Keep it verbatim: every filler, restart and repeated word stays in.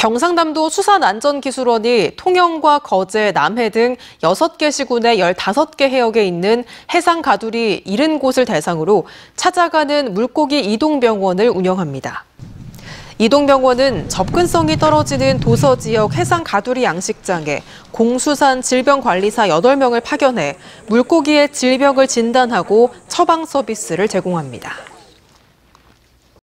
경상남도 수산안전기술원이 통영과 거제, 남해 등 여섯 개 시군의 열다섯 개 해역에 있는 해상 가두리 칠십 곳을 대상으로 찾아가는 물고기 이동병원을 운영합니다. 이동병원은 접근성이 떨어지는 도서 지역 해상 가두리 양식장에 공수산 질병관리사 여덟 명을 파견해 물고기의 질병을 진단하고 처방 서비스를 제공합니다.